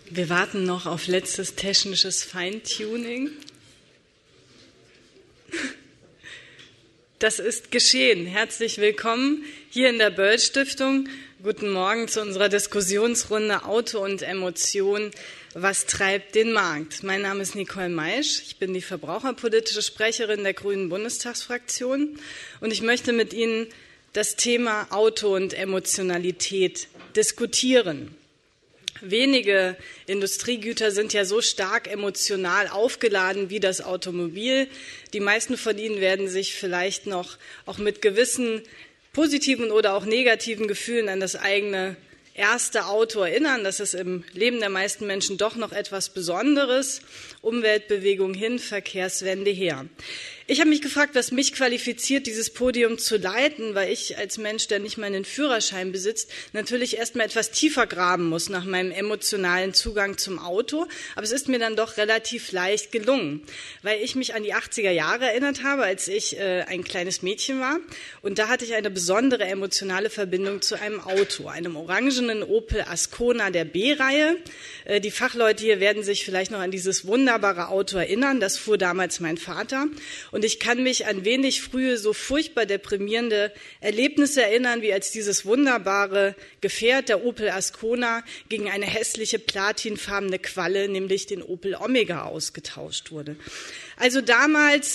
Wir warten noch auf letztes technisches Feintuning. Das ist geschehen. Herzlich willkommen hier in der Böll-Stiftung. Guten Morgen zu unserer Diskussionsrunde Auto und Emotion. Was treibt den Markt? Mein Name ist Nicole Maisch. Ich bin die verbraucherpolitische Sprecherin der Grünen Bundestagsfraktion. Und ich möchte mit Ihnen das Thema Auto und Emotionalität diskutieren. Wenige Industriegüter sind ja so stark emotional aufgeladen wie das Automobil. Die meisten von Ihnen werden sich vielleicht noch auch mit gewissen positiven oder auch negativen Gefühlen an das eigene erste Auto erinnern. Das ist im Leben der meisten Menschen doch noch etwas Besonderes. Umweltbewegung hin, Verkehrswende her. Ich habe mich gefragt, was mich qualifiziert, dieses Podium zu leiten, weil ich als Mensch, der nicht mal einen Führerschein besitzt, natürlich erstmal etwas tiefer graben muss nach meinem emotionalen Zugang zum Auto. Aber es ist mir dann doch relativ leicht gelungen, weil ich mich an die 80er Jahre erinnert habe, als ich ein kleines Mädchen war. Und da hatte ich eine besondere emotionale Verbindung zu einem Auto, einem orangenen Opel Ascona der B-Reihe. Die Fachleute hier werden sich vielleicht noch an dieses wunderbare Auto erinnern. Das fuhr damals mein Vater. Und ich kann mich an wenig frühe, so furchtbar deprimierende Erlebnisse erinnern, wie als dieses wunderbare Gefährt, der Opel Ascona, gegen eine hässliche platinfarbene Qualle, nämlich den Opel Omega, ausgetauscht wurde. Also damals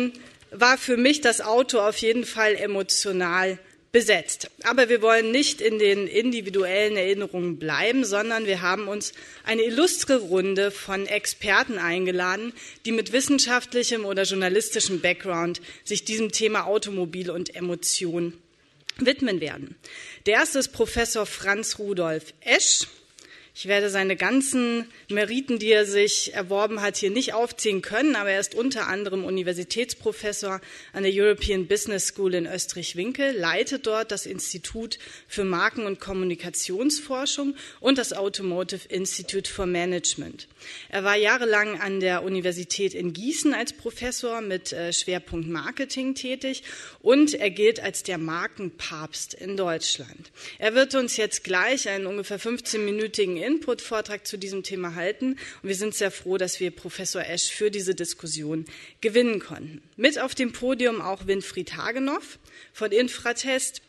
war für mich das Auto auf jeden Fall emotional besetzt. Aber wir wollen nicht in den individuellen Erinnerungen bleiben, sondern wir haben uns eine illustre Runde von Experten eingeladen, die mit wissenschaftlichem oder journalistischem Background sich diesem Thema Automobil und Emotion widmen werden. Der erste ist Professor Franz Rudolf Esch. Ich werde seine ganzen Meriten, die er sich erworben hat, hier nicht aufzählen können, aber er ist unter anderem Universitätsprofessor an der European Business School in Österreich-Winkel, leitet dort das Institut für Marken- und Kommunikationsforschung und das Automotive Institute for Management. Er war jahrelang an der Universität in Gießen als Professor mit Schwerpunkt Marketing tätig und er gilt als der Markenpapst in Deutschland. Er wird uns jetzt gleich einen ungefähr 15-minütigen Input-Vortrag zu diesem Thema halten. Und wir sind sehr froh, dass wir Professor Esch für diese Diskussion gewinnen konnten. Mit auf dem Podium auch Winfried Hagenow von Infratest,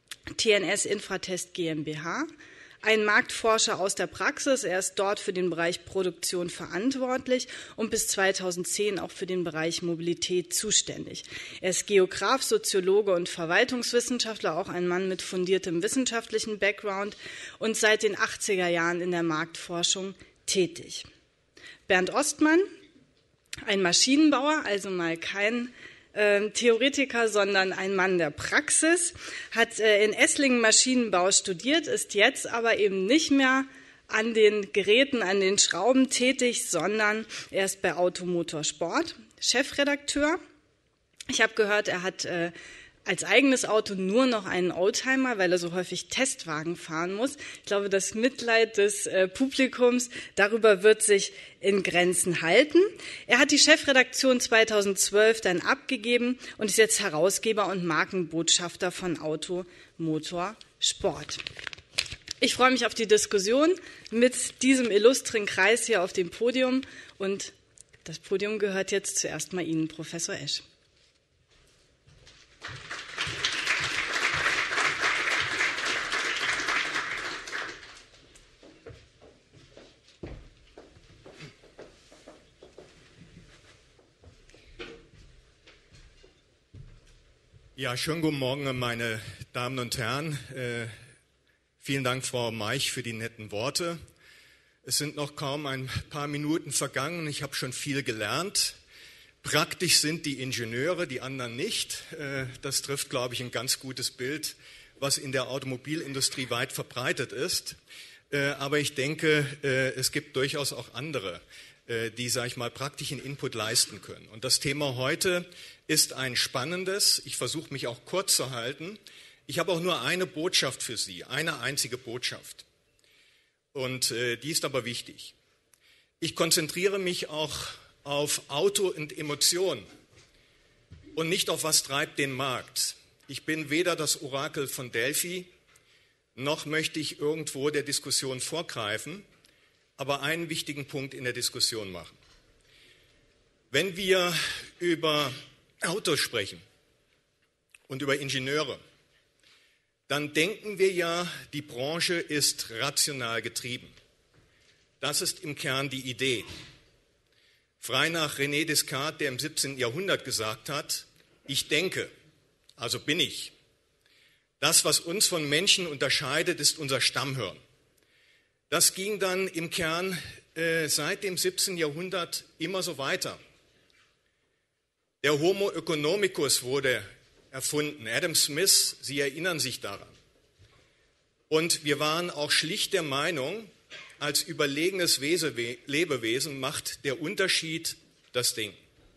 TNS Infratest GmbH. Ein Marktforscher aus der Praxis. Er ist dort für den Bereich Produktion verantwortlich und bis 2010 auch für den Bereich Mobilität zuständig. Er ist Geograf, Soziologe und Verwaltungswissenschaftler, auch ein Mann mit fundiertem wissenschaftlichen Background und seit den 80er Jahren in der Marktforschung tätig. Bernd Ostmann, ein Maschinenbauer, also mal kein Theoretiker, sondern ein Mann der Praxis, hat in Esslingen Maschinenbau studiert, ist jetzt aber eben nicht mehr an den Geräten, an den Schrauben tätig, sondern er ist bei Automotor Sport Chefredakteur. Ich habe gehört, er hat als eigenes Auto nur noch einen Oldtimer, weil er so häufig Testwagen fahren muss. Ich glaube, das Mitleid des Publikums darüber wird sich in Grenzen halten. Er hat die Chefredaktion 2012 dann abgegeben und ist jetzt Herausgeber und Markenbotschafter von Automotor Sport. Ich freue mich auf die Diskussion mit diesem illustren Kreis hier auf dem Podium und das Podium gehört jetzt zuerst mal Ihnen, Professor Esch. Ja, schönen guten Morgen, meine Damen und Herren. Vielen Dank, Frau Maisch, für die netten Worte. Es sind noch kaum ein paar Minuten vergangen. Ich habe schon viel gelernt. Praktisch sind die Ingenieure, die anderen nicht. Das trifft, glaube ich, ein ganz gutes Bild, was in der Automobilindustrie weit verbreitet ist. Aber ich denke, es gibt durchaus auch andere, die, sage ich mal, praktischen Input leisten können. Und das Thema heute ist ein spannendes. Ich versuche mich auch kurz zu halten. Ich habe auch nur eine Botschaft für Sie, eine einzige Botschaft. Und die ist aber wichtig. Ich konzentriere mich auch auf Auto und Emotion und nicht auf was treibt den Markt. Ich bin weder das Orakel von Delphi, noch möchte ich irgendwo der Diskussion vorgreifen. aber einen wichtigen Punkt in der Diskussion machen. Wenn wir über Autos sprechen und über Ingenieure, dann denken wir ja, die Branche ist rational getrieben. Das ist im Kern die Idee. Frei nach René Descartes, der im 17. Jahrhundert gesagt hat, ich denke, also bin ich. Das, was uns von Menschen unterscheidet, ist unser Stammhirn. Das ging dann im Kern seit dem 17. Jahrhundert immer so weiter. Der Homo economicus wurde erfunden. Adam Smith, Sie erinnern sich daran. Und wir waren auch schlicht der Meinung, als überlegenes Lebewesen macht der Unterschied das Ding.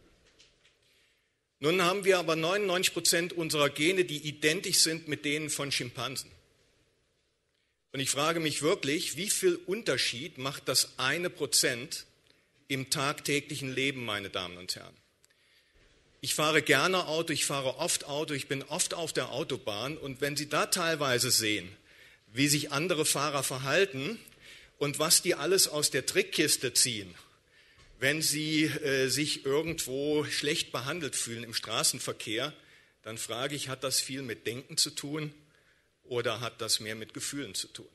Nun haben wir aber 99% unserer Gene, die identisch sind mit denen von Schimpansen. Und ich frage mich wirklich, wie viel Unterschied macht das 1% im tagtäglichen Leben, meine Damen und Herren? Ich fahre gerne Auto, ich fahre oft Auto, ich bin oft auf der Autobahn und wenn Sie da teilweise sehen, wie sich andere Fahrer verhalten und was die alles aus der Trickkiste ziehen, wenn sie sich irgendwo schlecht behandelt fühlen im Straßenverkehr, dann frage ich, hat das viel mit Denken zu tun oder hat das mehr mit Gefühlen zu tun?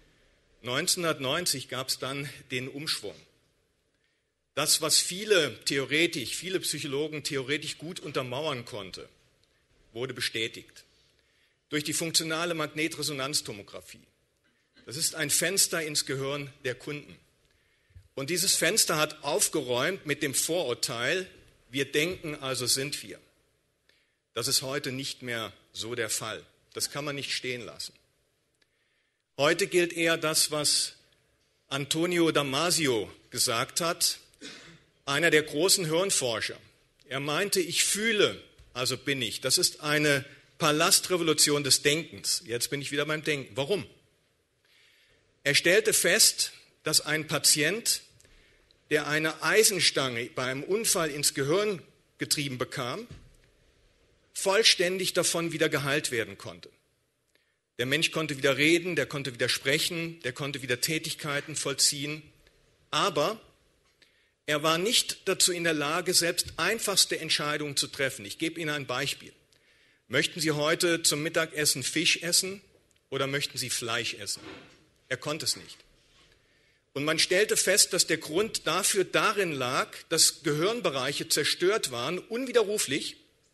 1990 gab es dann den Umschwung. Das, was viele Psychologen theoretisch gut untermauern konnte, wurde bestätigt. Durch die funktionale Magnetresonanztomographie. Das ist ein Fenster ins Gehirn der Kunden. Und dieses Fenster hat aufgeräumt mit dem Vorurteil, wir denken, also sind wir. Das ist heute nicht mehr so der Fall. Das kann man nicht stehen lassen. Heute gilt eher das, was Antonio Damasio gesagt hat, einer der großen Hirnforscher. Er meinte, ich fühle, also bin ich. Das ist eine Palastrevolution des Denkens. Jetzt bin ich wieder beim Denken. Warum? Er stellte fest, dass ein Patient, der eine Eisenstange bei einem Unfall ins Gehirn getrieben bekam, vollständig davon wieder geheilt werden konnte. Der Mensch konnte wieder reden, der konnte wieder sprechen, der konnte wieder Tätigkeiten vollziehen, aber er war nicht dazu in der Lage, selbst einfachste Entscheidungen zu treffen. Ich gebe Ihnen ein Beispiel. Möchten Sie heute zum Mittagessen Fisch essen oder möchten Sie Fleisch essen? Er konnte es nicht. Und man stellte fest, dass der Grund dafür darin lag, dass Gehirnbereiche zerstört waren, unwiderruflich,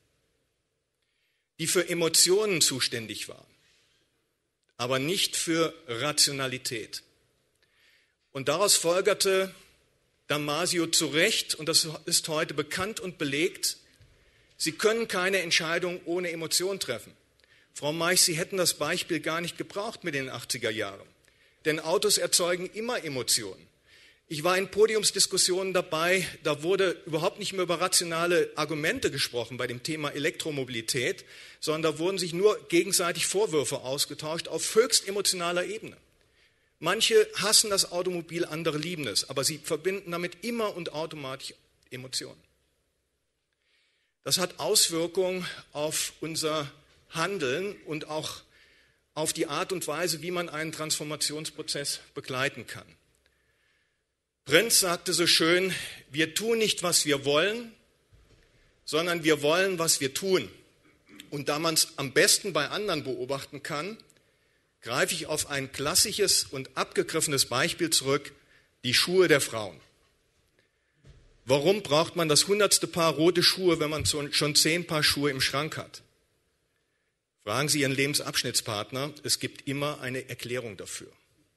die für Emotionen zuständig waren, aber nicht für Rationalität. Und daraus folgerte Damasio zu Recht, und das ist heute bekannt und belegt, Sie können keine Entscheidung ohne Emotion treffen. Frau Meich, Sie hätten das Beispiel gar nicht gebraucht mit den 80er Jahren. Denn Autos erzeugen immer Emotionen. Ich war in Podiumsdiskussionen dabei, da wurde überhaupt nicht mehr über rationale Argumente gesprochen bei dem Thema Elektromobilität, sondern da wurden sich nur gegenseitig Vorwürfe ausgetauscht auf höchst emotionaler Ebene. Manche hassen das Automobil, andere lieben es, aber sie verbinden damit immer und automatisch Emotionen. Das hat Auswirkungen auf unser Handeln und auch auf die Art und Weise, wie man einen Transformationsprozess begleiten kann. Prinz sagte so schön, wir tun nicht, was wir wollen, sondern wir wollen, was wir tun. Und da man es am besten bei anderen beobachten kann, greife ich auf ein klassisches und abgegriffenes Beispiel zurück, die Schuhe der Frauen. Warum braucht man das 100. Paar rote Schuhe, wenn man schon 10 Paar Schuhe im Schrank hat? Fragen Sie Ihren Lebensabschnittspartner, es gibt immer eine Erklärung dafür.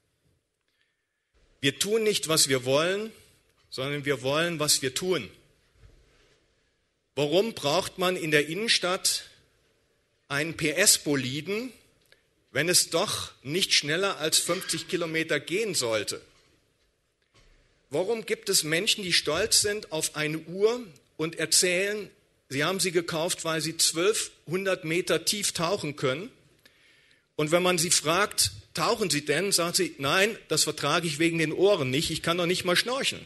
Wir tun nicht, was wir wollen, sondern wir wollen, was wir tun. Warum braucht man in der Innenstadt einen PS-Boliden, wenn es doch nicht schneller als 50 Kilometer gehen sollte? Warum gibt es Menschen, die stolz sind auf eine Uhr und erzählen, sie haben sie gekauft, weil sie 1200 Meter tief tauchen können? Und wenn man sie fragt, tauchen Sie denn? Sagt sie, nein, das vertrage ich wegen den Ohren nicht, ich kann doch nicht mal schnorcheln.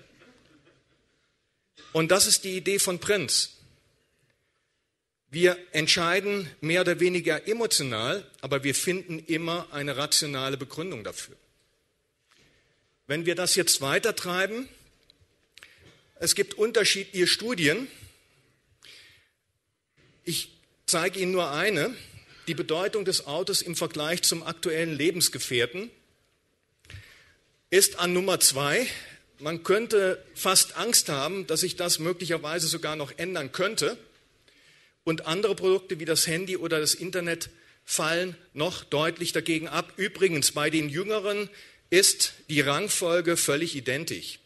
Und das ist die Idee von Prinz. Wir entscheiden mehr oder weniger emotional, aber wir finden immer eine rationale Begründung dafür. Wenn wir das jetzt weitertreiben, es gibt unterschiedliche Studien. Ich zeige Ihnen nur eine, die Bedeutung des Autos im Vergleich zum aktuellen Lebensgefährten ist an Nummer 2. Man könnte fast Angst haben, dass sich das möglicherweise sogar noch ändern könnte. Und andere Produkte wie das Handy oder das Internet fallen noch deutlich dagegen ab. Übrigens, bei den Jüngeren ist die Rangfolge völlig identisch.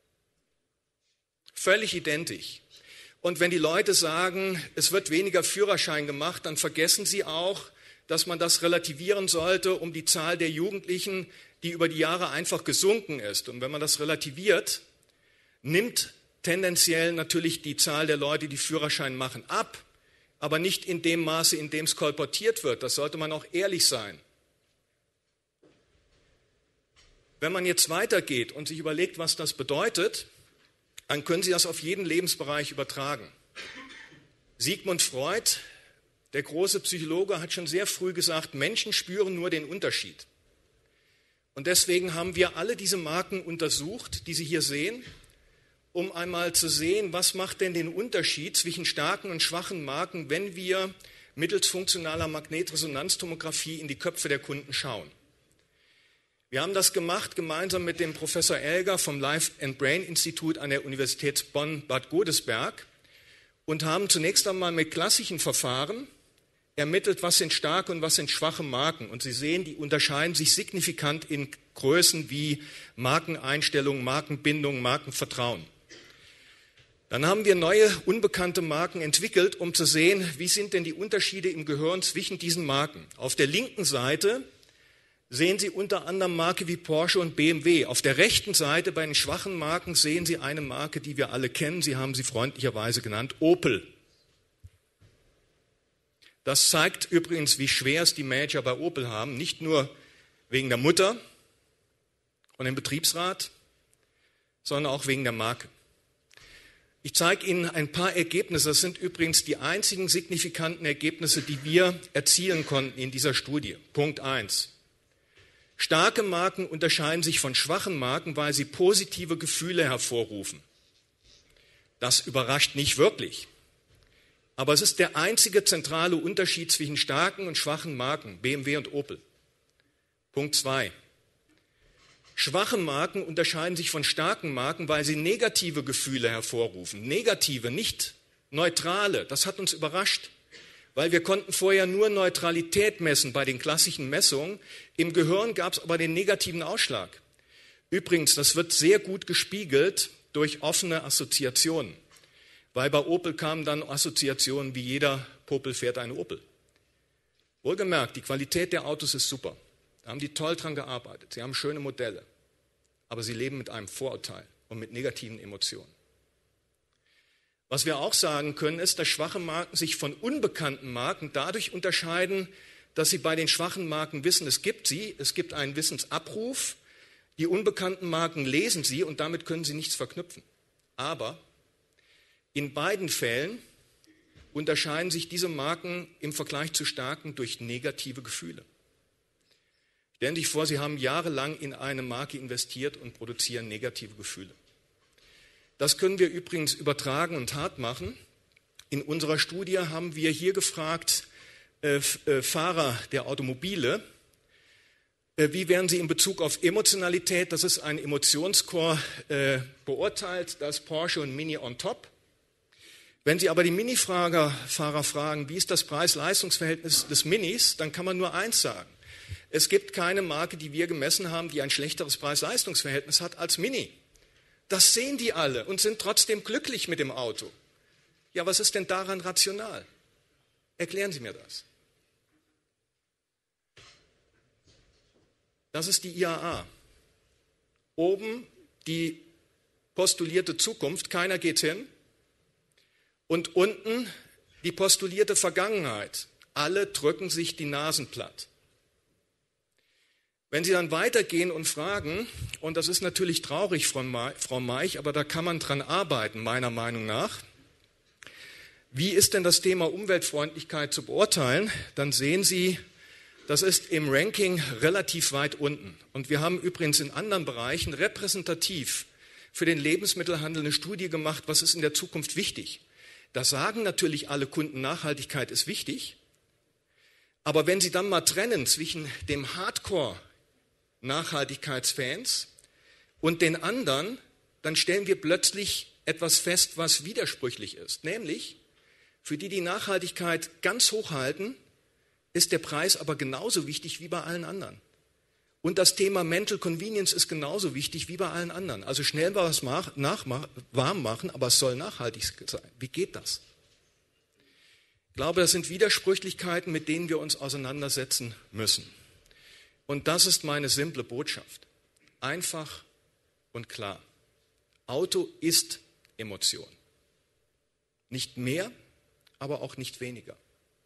Völlig identisch. Und wenn die Leute sagen, es wird weniger Führerschein gemacht, dann vergessen sie auch, dass man das relativieren sollte um die Zahl der Jugendlichen, die über die Jahre einfach gesunken ist. Und wenn man das relativiert, nimmt tendenziell natürlich die Zahl der Leute, die Führerschein machen, ab, aber nicht in dem Maße, in dem es kolportiert wird. Das sollte man auch ehrlich sein. Wenn man jetzt weitergeht und sich überlegt, was das bedeutet, dann können Sie das auf jeden Lebensbereich übertragen. Sigmund Freud, der große Psychologe, hat schon sehr früh gesagt, Menschen spüren nur den Unterschied. Und deswegen haben wir alle diese Marken untersucht, die Sie hier sehen, um einmal zu sehen, was macht denn den Unterschied zwischen starken und schwachen Marken, wenn wir mittels funktionaler Magnetresonanztomographie in die Köpfe der Kunden schauen. Wir haben das gemacht gemeinsam mit dem Professor Elger vom Life and Brain Institut an der Universität Bonn-Bad Godesberg und haben zunächst einmal mit klassischen Verfahren ermittelt, was sind starke und was sind schwache Marken. Und Sie sehen, die unterscheiden sich signifikant in Größen wie Markeneinstellung, Markenbindung, Markenvertrauen. Dann haben wir neue, unbekannte Marken entwickelt, um zu sehen, wie sind denn die Unterschiede im Gehirn zwischen diesen Marken. Auf der linken Seite sehen Sie unter anderem Marken wie Porsche und BMW. Auf der rechten Seite bei den schwachen Marken sehen Sie eine Marke, die wir alle kennen. Sie haben sie freundlicherweise genannt, Opel. Das zeigt übrigens, wie schwer es die Manager bei Opel haben, nicht nur wegen der Mutter und dem Betriebsrat, sondern auch wegen der Marke. Ich zeige Ihnen ein paar Ergebnisse. Das sind übrigens die einzigen signifikanten Ergebnisse, die wir erzielen konnten in dieser Studie. Punkt 1. Starke Marken unterscheiden sich von schwachen Marken, weil sie positive Gefühle hervorrufen. Das überrascht nicht wirklich. Aber es ist der einzige zentrale Unterschied zwischen starken und schwachen Marken, BMW und Opel. Punkt 2. Schwache Marken unterscheiden sich von starken Marken, weil sie negative Gefühle hervorrufen. Negative, nicht neutrale. Das hat uns überrascht, weil wir konnten vorher nur Neutralität messen bei den klassischen Messungen. Im Gehirn gab es aber den negativen Ausschlag. Übrigens, das wird sehr gut gespiegelt durch offene Assoziationen. Weil bei Opel kamen dann Assoziationen wie jeder Popel fährt eine Opel. Wohlgemerkt, die Qualität der Autos ist super. Da haben die toll dran gearbeitet. Sie haben schöne Modelle. Aber sie leben mit einem Vorurteil und mit negativen Emotionen. Was wir auch sagen können, ist, dass schwache Marken sich von unbekannten Marken dadurch unterscheiden, dass sie bei den schwachen Marken wissen, es gibt sie, es gibt einen Wissensabruf. Die unbekannten Marken lesen sie und damit können sie nichts verknüpfen. Aber in beiden Fällen unterscheiden sich diese Marken im Vergleich zu starken durch negative Gefühle. Stellen Sie sich vor, Sie haben jahrelang in eine Marke investiert und produzieren negative Gefühle. Das können wir übrigens übertragen und hart machen. In unserer Studie haben wir hier gefragt, Fahrer der Automobile, wie werden sie in Bezug auf Emotionalität, das ist ein Emotionsscore, beurteilt, das Porsche und Mini on top. Wenn Sie aber die Mini-Fahrer fragen, wie ist das Preis-Leistungs-Verhältnis des Minis, dann kann man nur eins sagen. Es gibt keine Marke, die wir gemessen haben, die ein schlechteres Preis-Leistungs-Verhältnis hat als Mini. Das sehen die alle und sind trotzdem glücklich mit dem Auto. Ja, was ist denn daran rational? Erklären Sie mir das. Das ist die IAA. Oben die postulierte Zukunft, keiner geht hin. Und unten die postulierte Vergangenheit. Alle drücken sich die Nasen platt. Wenn Sie dann weitergehen und fragen, und das ist natürlich traurig, Frau Meich, aber da kann man dran arbeiten, meiner Meinung nach, wie ist denn das Thema Umweltfreundlichkeit zu beurteilen, dann sehen Sie Das ist im Ranking relativ weit unten. Und wir haben übrigens in anderen Bereichen repräsentativ für den Lebensmittelhandel eine Studie gemacht, was ist in der Zukunft wichtig. Da sagen natürlich alle Kunden, Nachhaltigkeit ist wichtig. Aber wenn Sie dann mal trennen zwischen dem Hardcore-Nachhaltigkeitsfans und den anderen, dann stellen wir plötzlich etwas fest, was widersprüchlich ist. Nämlich, für die Nachhaltigkeit ganz hoch halten, ist der Preis aber genauso wichtig wie bei allen anderen. Und das Thema Mental Convenience ist genauso wichtig wie bei allen anderen. Also schnell was warm machen, aber es soll nachhaltig sein. Wie geht das? Ich glaube, das sind Widersprüchlichkeiten, mit denen wir uns auseinandersetzen müssen. Und das ist meine simple Botschaft. Einfach und klar. Auto ist Emotion. Nicht mehr, aber auch nicht weniger.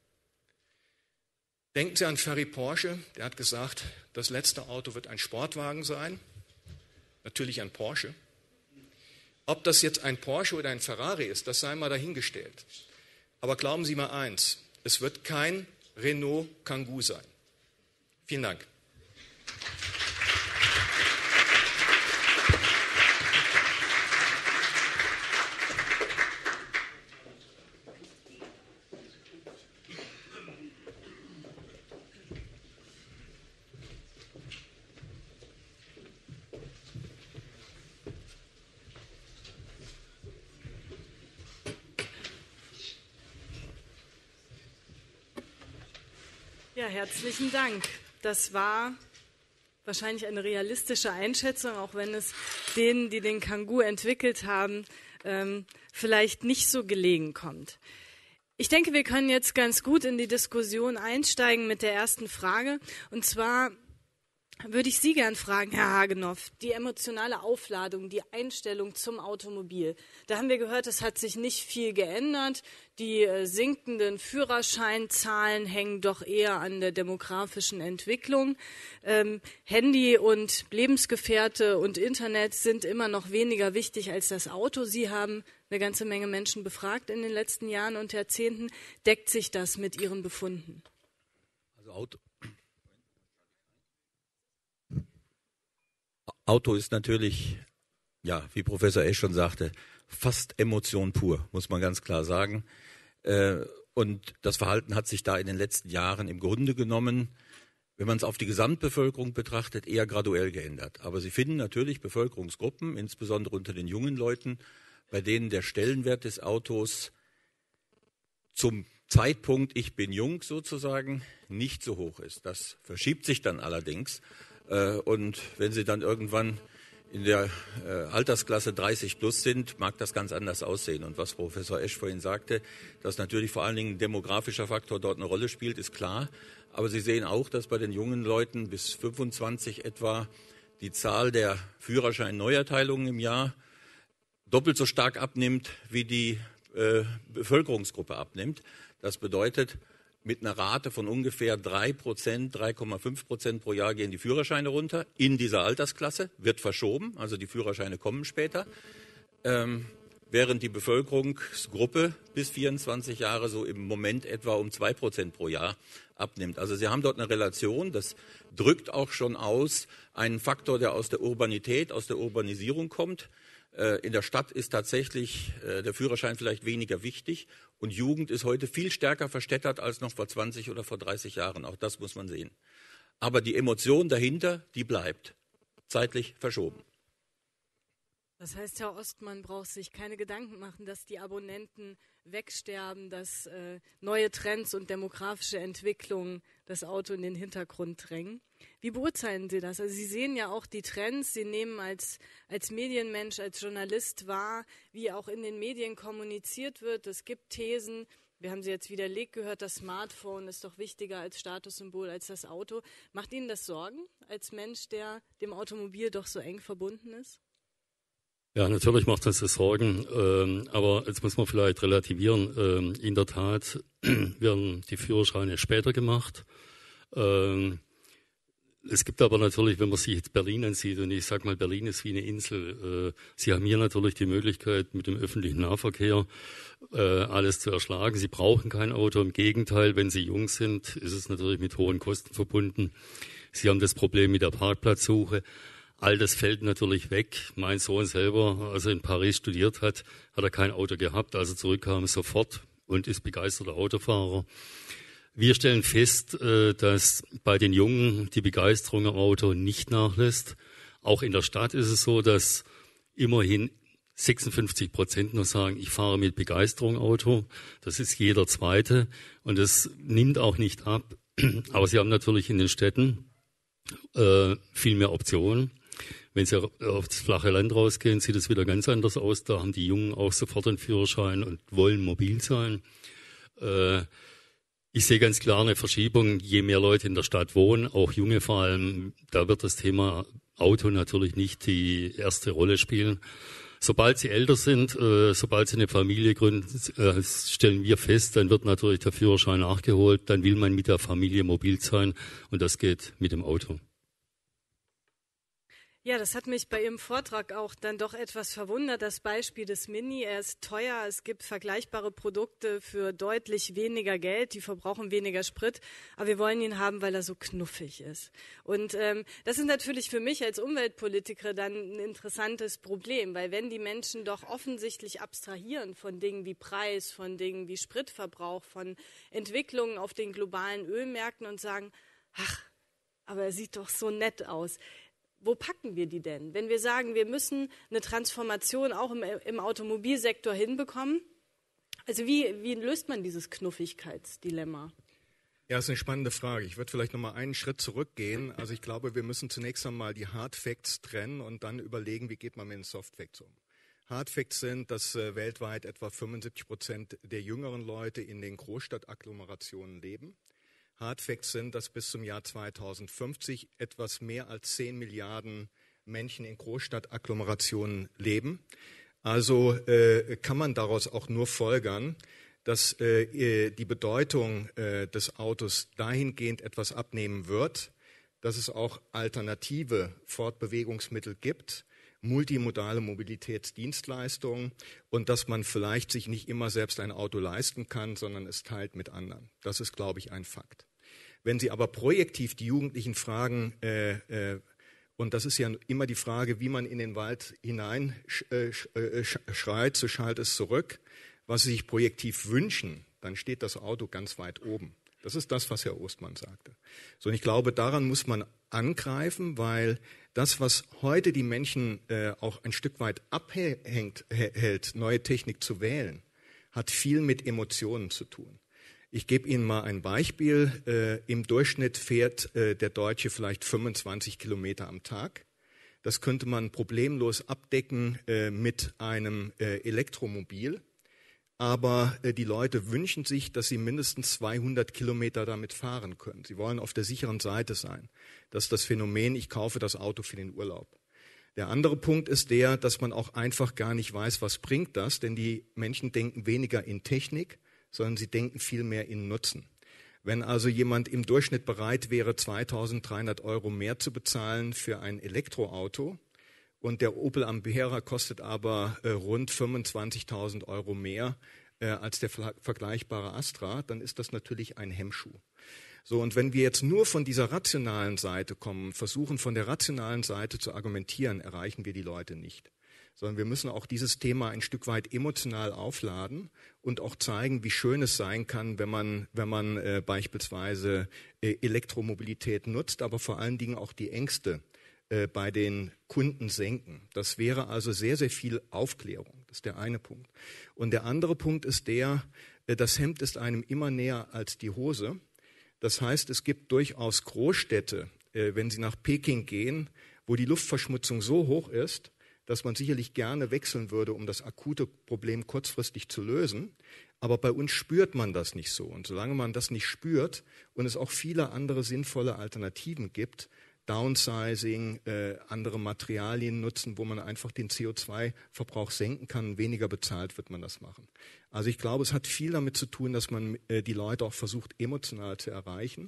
Denken Sie an Ferry Porsche, der hat gesagt, das letzte Auto wird ein Sportwagen sein. Natürlich ein Porsche. Ob das jetzt ein Porsche oder ein Ferrari ist, das sei mal dahingestellt. Aber glauben Sie mal eins, es wird kein Renault Kangoo sein. Vielen Dank. Ja, herzlichen Dank. Das war wahrscheinlich eine realistische Einschätzung, auch wenn es denen, die den Kangoo entwickelt haben, vielleicht nicht so gelegen kommt. Ich denke, wir können jetzt ganz gut in die Diskussion einsteigen mit der ersten Frage. Und zwar würde ich Sie gern fragen, Herr Hagenow, die emotionale Aufladung, die Einstellung zum Automobil. Da haben wir gehört, es hat sich nicht viel geändert. Die sinkenden Führerscheinzahlen hängen doch eher an der demografischen Entwicklung. Handy und Lebensgefährte und Internet sind immer noch weniger wichtig als das Auto. Sie haben eine ganze Menge Menschen befragt in den letzten Jahren und Jahrzehnten. Deckt sich das mit Ihren Befunden? Also Auto ist natürlich, ja, wie Professor Esch schon sagte, fast Emotion pur, muss man ganz klar sagen. Und das Verhalten hat sich da in den letzten Jahren im Grunde genommen, wenn man es auf die Gesamtbevölkerung betrachtet, eher graduell geändert. Aber Sie finden natürlich Bevölkerungsgruppen, insbesondere unter den jungen Leuten, bei denen der Stellenwert des Autos zum Zeitpunkt, ich bin jung sozusagen, nicht so hoch ist. Das verschiebt sich dann allerdings. Und wenn Sie dann irgendwann in der Altersklasse 30 plus sind, mag das ganz anders aussehen. Und was Professor Esch vorhin sagte, dass natürlich vor allen Dingen ein demografischer Faktor dort eine Rolle spielt, ist klar. Aber Sie sehen auch, dass bei den jungen Leuten bis 25 etwa die Zahl der Führerschein-Neuerteilungen im Jahr doppelt so stark abnimmt, wie die Bevölkerungsgruppe abnimmt. Das bedeutet, mit einer Rate von ungefähr 3%, 3,5% pro Jahr gehen die Führerscheine runter in dieser Altersklasse, wird verschoben, also die Führerscheine kommen später, während die Bevölkerungsgruppe bis 24 Jahre so im Moment etwa um 2% pro Jahr abnimmt. Also Sie haben dort eine Relation, das drückt auch schon aus einen Faktor, der aus der Urbanität, aus der Urbanisierung kommt. In der Stadt ist tatsächlich der Führerschein vielleicht weniger wichtig und Jugend ist heute viel stärker verstädtert als noch vor 20 oder vor 30 Jahren. Auch das muss man sehen. Aber die Emotion dahinter, die bleibt zeitlich verschoben. Das heißt, Herr Ostmann braucht sich keine Gedanken machen, dass die Abonnenten wegsterben, dass neue Trends und demografische Entwicklungen das Auto in den Hintergrund drängen. Wie beurteilen Sie das? Also Sie sehen ja auch die Trends, Sie nehmen als Medienmensch, als Journalist wahr, wie auch in den Medien kommuniziert wird. Es gibt Thesen, wir haben sie jetzt widerlegt gehört, das Smartphone ist doch wichtiger als Statussymbol, als das Auto. Macht Ihnen das Sorgen als Mensch, der dem Automobil doch so eng verbunden ist? Ja, natürlich macht uns das Sorgen, aber jetzt muss man vielleicht relativieren. In der Tat werden die Führerscheine später gemacht. Es gibt aber natürlich, wenn man sich jetzt Berlin ansieht, und ich sage mal, Berlin ist wie eine Insel. Sie haben hier natürlich die Möglichkeit, mit dem öffentlichen Nahverkehr alles zu erschlagen. Sie brauchen kein Auto. Im Gegenteil, wenn Sie jung sind, ist es natürlich mit hohen Kosten verbunden. Sie haben das Problem mit der Parkplatzsuche. All das fällt natürlich weg. Mein Sohn selber, als er in Paris studiert hat, hat er kein Auto gehabt, als er zurückkam sofort und ist begeisterter Autofahrer. Wir stellen fest, dass bei den Jungen die Begeisterung am Auto nicht nachlässt. Auch in der Stadt ist es so, dass immerhin 56% noch sagen, ich fahre mit Begeisterung Auto. Das ist jeder Zweite und das nimmt auch nicht ab. Aber sie haben natürlich in den Städten viel mehr Optionen. Wenn Sie aufs flache Land rausgehen, sieht es wieder ganz anders aus. Da haben die Jungen auch sofort einen Führerschein und wollen mobil sein. Ich sehe ganz klar eine Verschiebung, je mehr Leute in der Stadt wohnen, auch Junge vor allem, da wird das Thema Auto natürlich nicht die erste Rolle spielen. Sobald sie älter sind, sobald sie eine Familie gründen, stellen wir fest, dann wird natürlich der Führerschein nachgeholt, dann will man mit der Familie mobil sein und das geht mit dem Auto. Ja, das hat mich bei Ihrem Vortrag auch dann doch etwas verwundert, das Beispiel des Mini. Er ist teuer, es gibt vergleichbare Produkte für deutlich weniger Geld, die verbrauchen weniger Sprit, aber wir wollen ihn haben, weil er so knuffig ist. Und das ist natürlich für mich als Umweltpolitikerin dann ein interessantes Problem, weil wenn die Menschen doch offensichtlich abstrahieren von Dingen wie Preis, von Dingen wie Spritverbrauch, von Entwicklungen auf den globalen Ölmärkten und sagen, ach, aber er sieht doch so nett aus. Wo packen wir die denn? Wenn wir sagen, wir müssen eine Transformation auch im Automobilsektor hinbekommen, also wie löst man dieses Knuffigkeitsdilemma? Ja, das ist eine spannende Frage. Ich würde vielleicht noch mal einen Schritt zurückgehen. Also ich glaube, wir müssen zunächst einmal die Hard Facts trennen und dann überlegen, wie geht man mit den Soft Facts um. Hard Facts sind, dass weltweit etwa 75% der jüngeren Leute in den Großstadtagglomerationen leben. Hard Facts sind, dass bis zum Jahr 2050 etwas mehr als 10 Milliarden Menschen in Großstadtagglomerationen leben. Also kann man daraus auch nur folgern, dass die Bedeutung des Autos dahingehend etwas abnehmen wird, dass es auch alternative Fortbewegungsmittel gibt, multimodale Mobilitätsdienstleistungen und dass man vielleicht sich nicht immer selbst ein Auto leisten kann, sondern es teilt mit anderen. Das ist, glaube ich, ein Fakt. Wenn Sie aber projektiv die Jugendlichen fragen, und das ist ja immer die Frage, wie man in den Wald hinein schreit, so schallt es zurück, was Sie sich projektiv wünschen, dann steht das Auto ganz weit oben. Das ist das, was Herr Ostermann sagte. So, und ich glaube, daran muss man angreifen, weil das, was heute die Menschen auch ein Stück weit hält, neue Technik zu wählen, hat viel mit Emotionen zu tun. Ich gebe Ihnen mal ein Beispiel. Im Durchschnitt fährt der Deutsche vielleicht 25 Kilometer am Tag. Das könnte man problemlos abdecken mit einem Elektromobil. Aber die Leute wünschen sich, dass sie mindestens 200 Kilometer damit fahren können. Sie wollen auf der sicheren Seite sein. Das ist das Phänomen, ich kaufe das Auto für den Urlaub. Der andere Punkt ist der, dass man auch einfach gar nicht weiß, was bringt das, denn die Menschen denken weniger in Technik, sondern sie denken viel mehr in Nutzen. Wenn also jemand im Durchschnitt bereit wäre, 2.300 € mehr zu bezahlen für ein Elektroauto, und der Opel Ampera kostet aber rund 25.000 € mehr als der vergleichbare Astra, dann ist das natürlich ein Hemmschuh. So, und wenn wir jetzt nur von dieser rationalen Seite kommen, versuchen von der rationalen Seite zu argumentieren, erreichen wir die Leute nicht. Sondern wir müssen auch dieses Thema ein Stück weit emotional aufladen und auch zeigen, wie schön es sein kann, wenn man beispielsweise Elektromobilität nutzt, aber vor allen Dingen auch die Ängste bei den Kunden senken. Das wäre also sehr, sehr viel Aufklärung. Das ist der eine Punkt. Und der andere Punkt ist das Hemd ist einem immer näher als die Hose. Das heißt, es gibt durchaus Großstädte, wenn Sie nach Peking gehen, wo die Luftverschmutzung so hoch ist, dass man sicherlich gerne wechseln würde, um das akute Problem kurzfristig zu lösen. Aber bei uns spürt man das nicht so. Und solange man das nicht spürt und es auch viele andere sinnvolle Alternativen gibt, Downsizing, andere Materialien nutzen, wo man einfach den CO2-Verbrauch senken kann, weniger bezahlt wird man das machen. Also ich glaube, es hat viel damit zu tun, dass man die Leute auch versucht, emotional zu erreichen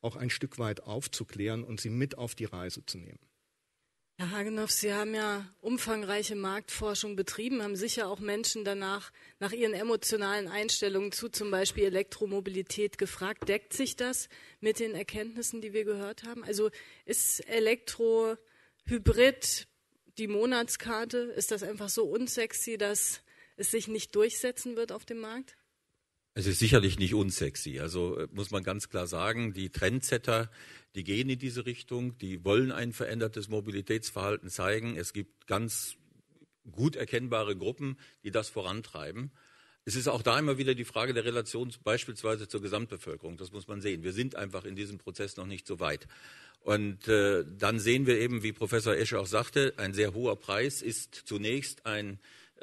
auch ein Stück weit aufzuklären und sie mit auf die Reise zu nehmen. Herr Hagenow, Sie haben ja umfangreiche Marktforschung betrieben, haben sicher auch Menschen danach nach ihren emotionalen Einstellungen zu zum Beispiel Elektromobilität gefragt. Deckt sich das mit den Erkenntnissen, die wir gehört haben? Also ist Elektrohybrid die Monatskarte? Ist das einfach so unsexy, dass es sich nicht durchsetzen wird auf dem Markt? Es ist sicherlich nicht unsexy. Also muss man ganz klar sagen, die Trendsetter, die gehen in diese Richtung, die wollen ein verändertes Mobilitätsverhalten zeigen. Es gibt ganz gut erkennbare Gruppen, die das vorantreiben. Es ist auch da immer wieder die Frage der Relation beispielsweise zur Gesamtbevölkerung. Das muss man sehen. Wir sind einfach in diesem Prozess noch nicht so weit. Und dann sehen wir eben, wie Professor Esche auch sagte, ein sehr hoher Preis ist zunächst ein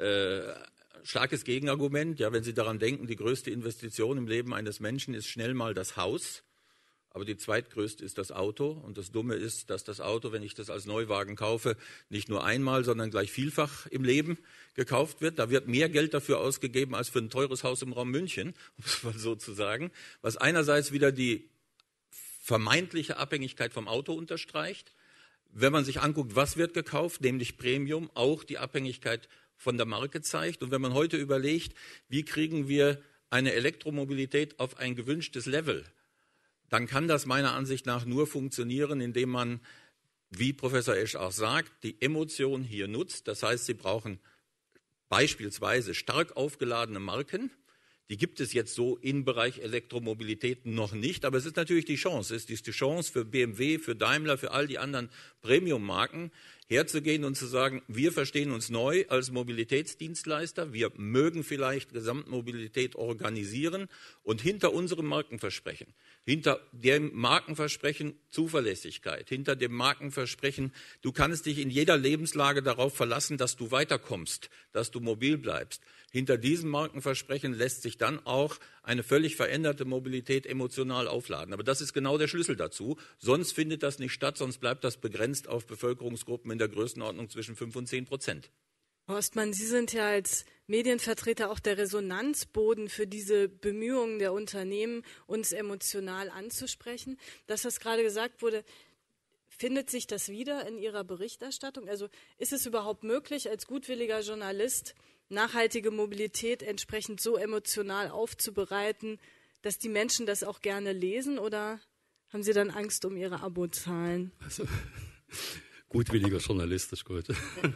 starkes Gegenargument. Ja, wenn Sie daran denken, die größte Investition im Leben eines Menschen ist schnell mal das Haus. Aber die zweitgrößte ist das Auto. Und das Dumme ist, dass das Auto, wenn ich das als Neuwagen kaufe, nicht nur einmal, sondern gleich vielfach im Leben gekauft wird. Da wird mehr Geld dafür ausgegeben als für ein teures Haus im Raum München, um es mal so zu sagen. Was einerseits wieder die vermeintliche Abhängigkeit vom Auto unterstreicht. Wenn man sich anguckt, was wird gekauft, nämlich Premium, auch die Abhängigkeit von der Marke zeigt. Und wenn man heute überlegt, wie kriegen wir eine Elektromobilität auf ein gewünschtes Level, dann kann das meiner Ansicht nach nur funktionieren, indem man, wie Professor Esch auch sagt, die Emotion hier nutzt. Das heißt, Sie brauchen beispielsweise stark aufgeladene Marken. Die gibt es jetzt so im Bereich Elektromobilität noch nicht, aber es ist natürlich die Chance. Es ist die Chance für BMW, für Daimler, für all die anderen Premium-Marken, herzugehen und zu sagen, wir verstehen uns neu als Mobilitätsdienstleister, wir mögen vielleicht Gesamtmobilität organisieren und hinter unserem Markenversprechen, hinter dem Markenversprechen Zuverlässigkeit, hinter dem Markenversprechen, du kannst dich in jeder Lebenslage darauf verlassen, dass du weiterkommst, dass du mobil bleibst. Hinter diesem Markenversprechen lässt sich dann auch eine völlig veränderte Mobilität emotional aufladen. Aber das ist genau der Schlüssel dazu. Sonst findet das nicht statt, sonst bleibt das begrenzt auf Bevölkerungsgruppen in der Größenordnung zwischen 5 und 10%. Herr Ostmann, Sie sind ja als Medienvertreter auch der Resonanzboden für diese Bemühungen der Unternehmen, uns emotional anzusprechen. Das, was gerade gesagt wurde, findet sich das wieder in Ihrer Berichterstattung? Also ist es überhaupt möglich, als gutwilliger Journalist nachhaltige Mobilität entsprechend so emotional aufzubereiten, dass die Menschen das auch gerne lesen, oder haben Sie dann Angst um Ihre Abozahlen? Also, gutwilliger Journalist ist gut.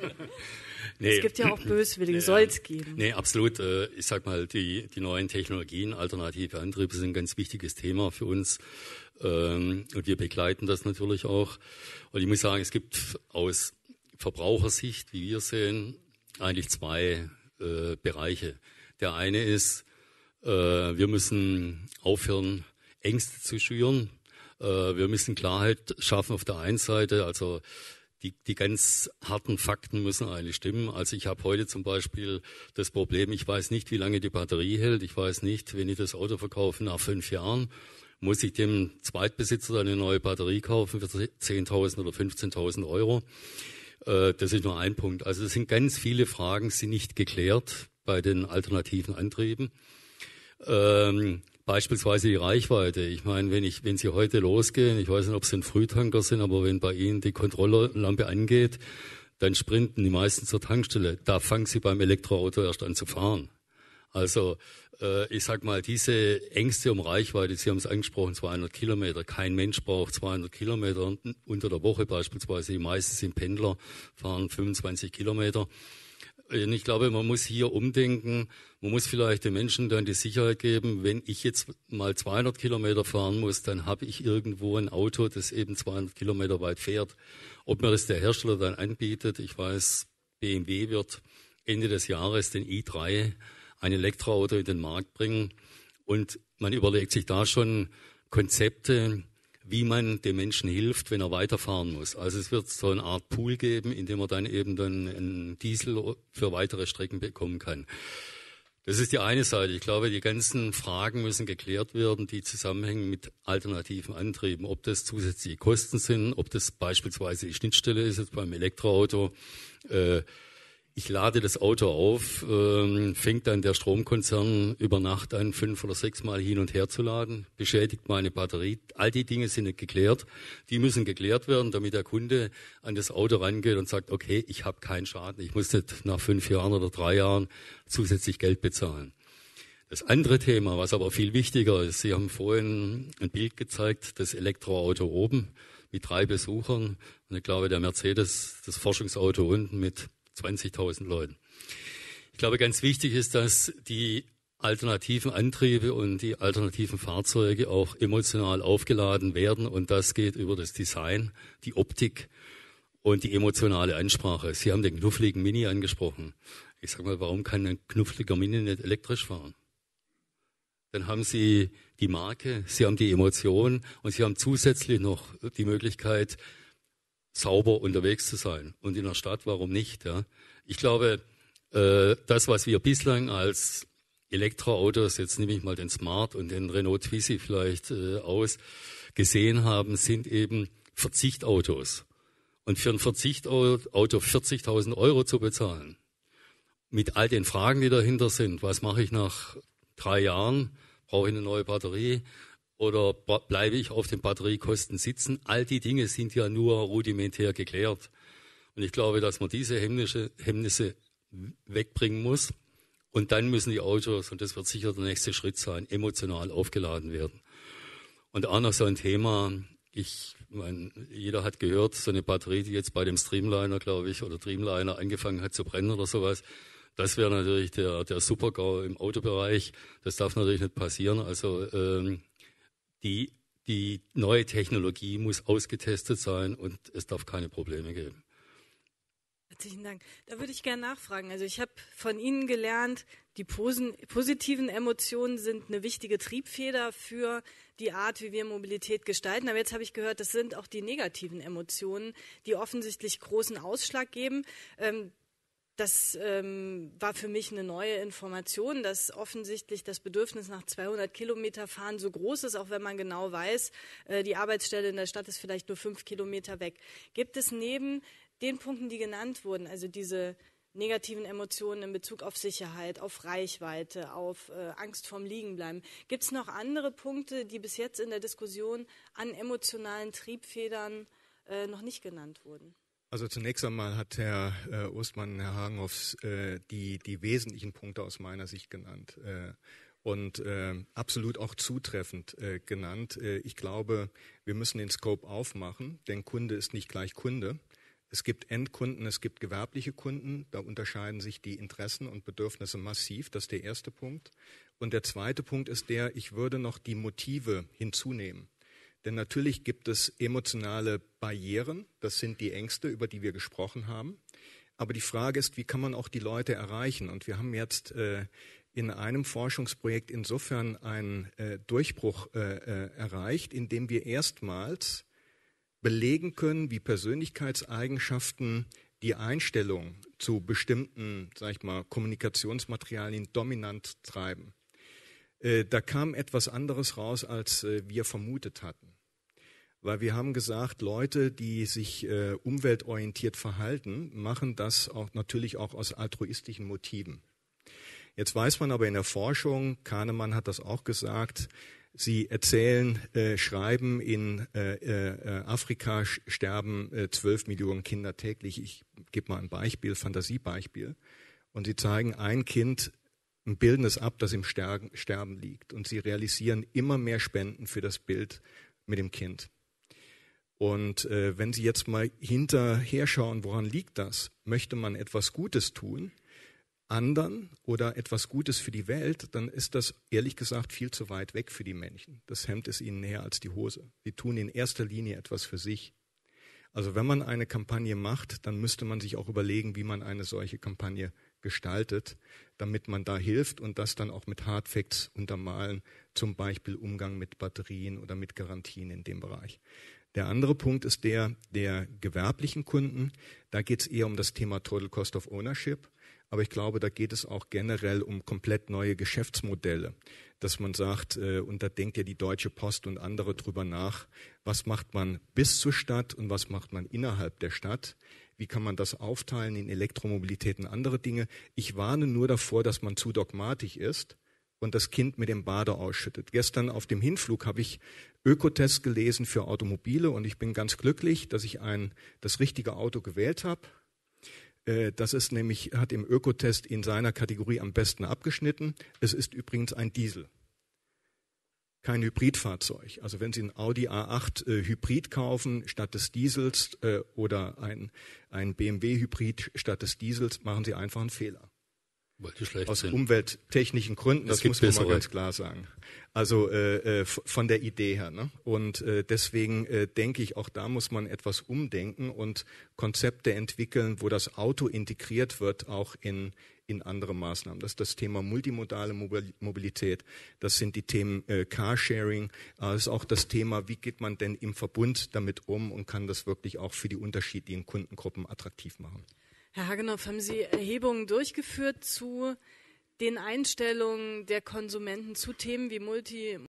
Nee. Es gibt ja auch Böswillige, soll es geben. Nee, absolut. Ich sag mal, die neuen Technologien, alternative Antriebe sind ein ganz wichtiges Thema für uns. Und wir begleiten das natürlich auch. Und ich muss sagen, es gibt aus Verbrauchersicht, wie wir sehen, eigentlich zwei Bereiche. Der eine ist, wir müssen aufhören, Ängste zu schüren. Wir müssen Klarheit schaffen auf der einen Seite, also die ganz harten Fakten müssen eigentlich stimmen. Also ich habe heute zum Beispiel das Problem, ich weiß nicht, wie lange die Batterie hält. Ich weiß nicht, wenn ich das Auto verkaufe nach 5 Jahren, muss ich dem Zweitbesitzer eine neue Batterie kaufen für 10.000 oder 15.000 Euro. Das ist nur ein Punkt. Also es sind ganz viele Fragen, sind nicht geklärt bei den alternativen Antrieben. Beispielsweise die Reichweite. Ich meine, wenn Sie heute losgehen, ich weiß nicht, ob Sie ein Frühtanker sind, aber wenn bei Ihnen die Kontrolllampe angeht, dann sprinten die meisten zur Tankstelle. Da fangen Sie beim Elektroauto erst an zu fahren. Also ich sag mal, diese Ängste um Reichweite, Sie haben es angesprochen, 200 Kilometer. Kein Mensch braucht 200 Kilometer unter der Woche beispielsweise. Die meisten sind Pendler, fahren 25 Kilometer. Und ich glaube, man muss hier umdenken. Man muss vielleicht den Menschen dann die Sicherheit geben, wenn ich jetzt mal 200 Kilometer fahren muss, dann habe ich irgendwo ein Auto, das eben 200 Kilometer weit fährt. Ob mir das der Hersteller dann anbietet, ich weiß, BMW wird Ende des Jahres den i3, ein Elektroauto, in den Markt bringen. Und man überlegt sich da schon Konzepte, wie man dem Menschen hilft, wenn er weiterfahren muss. Also es wird so eine Art Pool geben, in dem man dann eben einen Diesel für weitere Strecken bekommen kann. Das ist die eine Seite. Ich glaube, die ganzen Fragen müssen geklärt werden, die zusammenhängen mit alternativen Antrieben. Ob das zusätzliche Kosten sind, ob das beispielsweise die Schnittstelle ist jetzt beim Elektroauto. Ich lade das Auto auf, fängt dann der Stromkonzern über Nacht an, 5 oder 6 Mal hin und her zu laden, beschädigt meine Batterie. All die Dinge sind nicht geklärt. Die müssen geklärt werden, damit der Kunde an das Auto rangeht und sagt, okay, ich habe keinen Schaden. Ich muss nicht nach 5 Jahren oder 3 Jahren zusätzlich Geld bezahlen. Das andere Thema, was aber viel wichtiger ist, Sie haben vorhin ein Bild gezeigt, das Elektroauto oben mit 3 Besuchern. Und ich glaube, der Mercedes, das Forschungsauto unten mit 20.000 Leuten. Ich glaube, ganz wichtig ist, dass die alternativen Antriebe und die alternativen Fahrzeuge auch emotional aufgeladen werden. Und das geht über das Design, die Optik und die emotionale Ansprache. Sie haben den knuffligen Mini angesprochen. Ich sage mal, warum kann ein knuffliger Mini nicht elektrisch fahren? Dann haben Sie die Marke, Sie haben die Emotion und Sie haben zusätzlich noch die Möglichkeit, sauber unterwegs zu sein. Und in der Stadt, warum nicht? Ja? Ich glaube, das, was wir bislang als Elektroautos, jetzt nehme ich mal den Smart und den Renault Twizy vielleicht gesehen haben, sind eben Verzichtautos. Und für ein Verzichtauto 40.000 Euro zu bezahlen, mit all den Fragen, die dahinter sind, was mache ich nach 3 Jahren, brauche ich eine neue Batterie, oder bleibe ich auf den Batteriekosten sitzen? All die Dinge sind ja nur rudimentär geklärt. Und ich glaube, dass man diese Hemmnisse wegbringen muss. Und dann müssen die Autos, und das wird sicher der nächste Schritt sein, emotional aufgeladen werden. Und auch noch so ein Thema, ich meine, jeder hat gehört, so eine Batterie, die jetzt bei dem Streamliner, glaube ich, oder Dreamliner angefangen hat zu brennen oder sowas, das wäre natürlich der Super-GAU im Autobereich. Das darf natürlich nicht passieren. Also die neue Technologie muss ausgetestet sein und es darf keine Probleme geben. Herzlichen Dank. Da würde ich gerne nachfragen. Also ich habe von Ihnen gelernt, die positiven Emotionen sind eine wichtige Triebfeder für die Art, wie wir Mobilität gestalten. Aber jetzt habe ich gehört, das sind auch die negativen Emotionen, die offensichtlich großen Ausschlag geben. Das war für mich eine neue Information, dass offensichtlich das Bedürfnis nach 200 Kilometer fahren so groß ist, auch wenn man genau weiß, die Arbeitsstelle in der Stadt ist vielleicht nur 5 Kilometer weg. Gibt es neben den Punkten, die genannt wurden, also diese negativen Emotionen in Bezug auf Sicherheit, auf Reichweite, auf Angst vorm Liegenbleiben, gibt es noch andere Punkte, die bis jetzt in der Diskussion an emotionalen Triebfedern noch nicht genannt wurden? Also zunächst einmal hat Herr Ostmann, Herr Hagenhoff, die wesentlichen Punkte aus meiner Sicht genannt und absolut auch zutreffend genannt. Ich glaube, wir müssen den Scope aufmachen, denn Kunde ist nicht gleich Kunde. Es gibt Endkunden, es gibt gewerbliche Kunden, da unterscheiden sich die Interessen und Bedürfnisse massiv, das ist der erste Punkt. Und der zweite Punkt ist ich würde noch die Motive hinzunehmen. Denn natürlich gibt es emotionale Barrieren, das sind die Ängste, über die wir gesprochen haben. Aber die Frage ist, wie kann man auch die Leute erreichen? Und wir haben jetzt in einem Forschungsprojekt insofern einen Durchbruch erreicht, indem wir erstmals belegen können, wie Persönlichkeitseigenschaften die Einstellung zu bestimmten, Kommunikationsmaterialien dominant treiben. Da kam etwas anderes raus, als wir vermutet hatten. Weil wir haben gesagt, Leute, die sich umweltorientiert verhalten, machen das auch natürlich auch aus altruistischen Motiven. Jetzt weiß man aber in der Forschung, Kahnemann hat das auch gesagt, sie erzählen, schreiben, in Afrika sterben 12 Millionen Kinder täglich. Ich gebe mal ein Beispiel, Fantasiebeispiel. Und sie zeigen ein Kind, bilden es ab, das im Sterben liegt. Und sie realisieren immer mehr Spenden für das Bild mit dem Kind. Und wenn Sie jetzt mal hinterher schauen, woran liegt das? Möchte man etwas Gutes tun, anderen oder etwas Gutes für die Welt, dann ist das ehrlich gesagt viel zu weit weg für die Menschen. Das Hemd ist ihnen näher als die Hose. Sie tun in erster Linie etwas für sich. Also wenn man eine Kampagne macht, dann müsste man sich auch überlegen, wie man eine solche Kampagne gestaltet, damit man da hilft und das dann auch mit Hard Facts untermalen, zum Beispiel Umgang mit Batterien oder mit Garantien in dem Bereich. Der andere Punkt ist der gewerblichen Kunden. Da geht es eher um das Thema Total Cost of Ownership. Aber ich glaube, da geht es auch generell um komplett neue Geschäftsmodelle. Dass man sagt, und da denkt ja die Deutsche Post und andere drüber nach, was macht man bis zur Stadt und was macht man innerhalb der Stadt? wie kann man das aufteilen in Elektromobilität und andere Dinge. Ich warne nur davor, dass man zu dogmatisch ist und das Kind mit dem Bade ausschüttet. Gestern auf dem Hinflug habe ich Ökotests gelesen für Automobile und ich bin ganz glücklich, dass ich das richtige Auto gewählt habe. Das ist nämlich, hat im Ökotest in seiner Kategorie am besten abgeschnitten. Es ist übrigens ein Diesel. Kein Hybridfahrzeug. Also wenn Sie ein Audi A8 Hybrid kaufen statt des Diesels oder ein BMW Hybrid statt des Diesels, machen Sie einfach einen Fehler. Weil die schlecht Aus sind. umwelttechnischen Gründen, das muss man mal ganz klar sagen. Also von der Idee her. Ne? Und deswegen denke ich, auch da muss man etwas umdenken und Konzepte entwickeln, wo das Auto integriert wird, auch in andere Maßnahmen. Das ist das Thema multimodale Mobilität, das sind die Themen Carsharing, das ist auch das Thema, wie geht man denn im Verbund damit um und kann das wirklich auch für die unterschiedlichen Kundengruppen attraktiv machen. Herr Hagenow, haben Sie Erhebungen durchgeführt zu den Einstellungen der Konsumenten zu Themen wie